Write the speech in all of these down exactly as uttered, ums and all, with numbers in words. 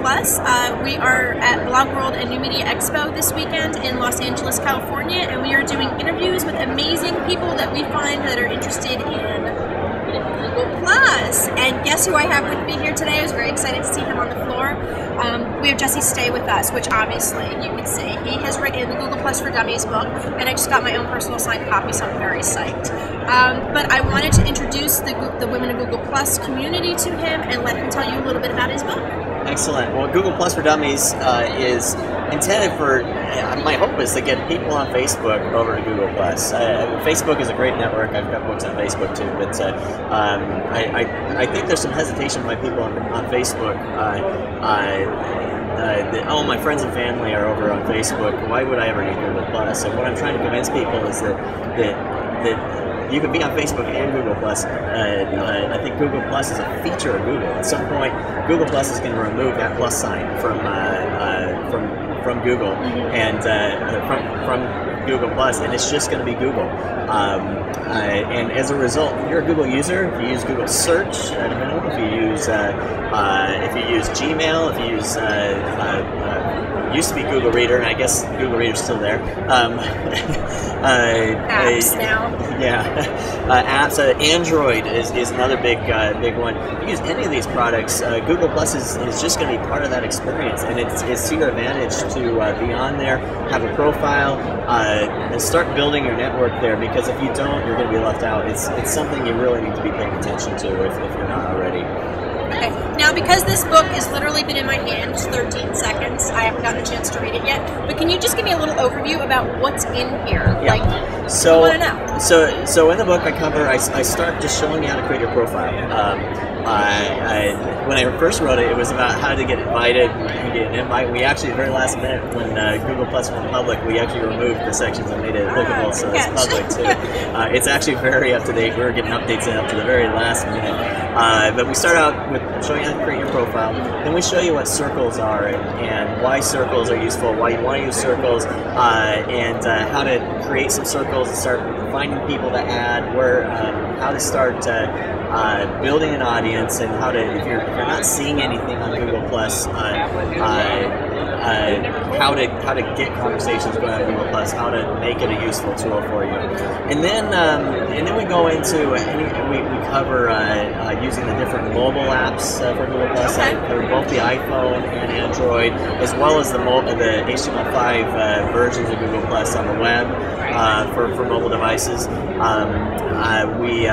Plus. Uh, we are at BlogWorld and New Media Expo this weekend in Los Angeles, California, and we are doing interviews with amazing people that we find that are interested in Google Plus. And guess who I have with me here today? I was very excited to see him on the floor. Um, we have Jesse Stay with us, which obviously you can see. He has written the Google Plus for Dummies book, and I just got my own personal signed copy, so I'm very psyched. Um, but I wanted to introduce the, the Women of Google Plus community to him and let him tell you a little bit about his book. Excellent. Well, Google Plus for Dummies uh, is intended for, uh, my hope is to get people on Facebook over to Google Plus. Uh, Facebook is a great network. I've got books on Facebook too, but uh, um, I, I, I think there's some hesitation by people on, on Facebook. Uh, uh, Uh, that, oh, my friends and family are over on Facebook. Why would I ever need Google Plus? And what I'm trying to convince people is that that, that you can be on Facebook and Google Plus. Uh, uh, I think Google Plus is a feature of Google. At some point, Google Plus is going to remove that plus sign from uh, uh, from from Google and uh, from from Google Plus, and it's just going to be Google. Um, uh, and as a result, if you're a Google user, if you use Google Search, I don't know, if you use uh, uh, if you use Gmail, if you use uh, uh, uh, used to be Google Reader, and I guess Google Reader's still there. Um, uh, apps uh, now. Yeah, uh, apps. Uh, Android is, is another big uh, big one. If you use any of these products, uh, Google Plus is, is just going to be part of that experience, and it's, it's to your advantage to uh, be on there, have a profile, uh, and start building your network there. Because if you don't, you're going to be left out. It's it's something you really need to be paying attention to if, if you're not already. Okay. Now, because this book has literally been in my hands thirteen seconds, I haven't gotten a chance to read it yet. But can you just give me a little overview about what's in here? Yeah. Like, so, I want to know. So, so in the book I cover, I, I start just showing you how to create your profile. Um, I, I, when I first wrote it, it was about how to get invited. You get an invite. We actually, very last minute, when uh, Google Plus went public, we actually removed the sections and made it applicable, so it's public too. Uh, it's actually very up to date. We were getting updates in up to the very last minute. Uh, but we start out with showing you how to create your profile. Then we show you what circles are and, and why circles are useful, why you want to use circles, uh, and uh, how to create some circles and start finding people to add, where, um, how to start uh, uh, building an audience, and how to, if you're, if you're not seeing anything on Google Plus, uh, uh, uh, how to how to get conversations going on Google Plus, how to make it a useful tool for you, and then um, and then we go into any, we, we cover uh, uh, using the different mobile apps uh, for Google Plus. Okay. I cover both the iPhone and Android, as well as the mo the H T M L five uh, versions of Google Plus on the web uh, for for mobile devices. Um, uh, we uh,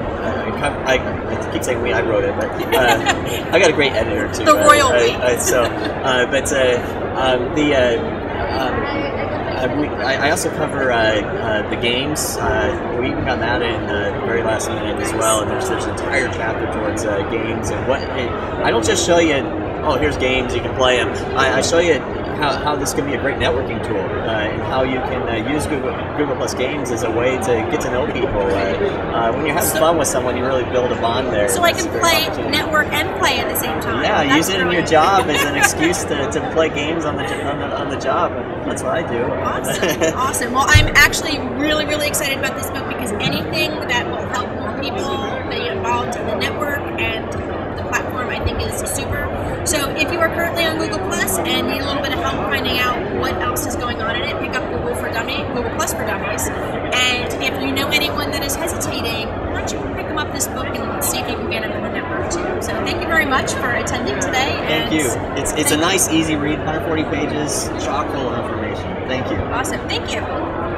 I, I keep saying we. I wrote it, but uh, I got a great editor too. The royal uh, we. uh, so, uh, but uh, um, the uh, um, uh, we, I, I also cover uh, uh, the games. Uh, we even got that in uh, the very last minute as well. And there's there's an entire chapter towards uh, games and what. It, I don't just show you, oh, here's games, you can play them. I, I show you how, how this can be a great networking tool, uh, and how you can uh, use Google, Google Plus Games as a way to get to know people. Uh, uh, when you're having so, fun with someone, you really build a bond there. So I can play, network, and play at the same time. Yeah, That's use it brilliant. in your job as an excuse to, to play games on the, on the on the job. That's what I do. Awesome, awesome. Well, I'm actually really, really excited about this book, because anything that will help more people be involved in the network and the platform, I think, is super. So if you are currently on Google Plus and need a little bit of help finding out what else is going on in it, pick up Google for Dummies, Google Plus for Dummies. And if you know anyone that is hesitating, why don't you pick them up this book and see if you can get them in the network too. So thank you very much for attending today. Thank you. It's it's a nice, easy read, one hundred forty pages, chock full of information. Thank you. Awesome. Thank you.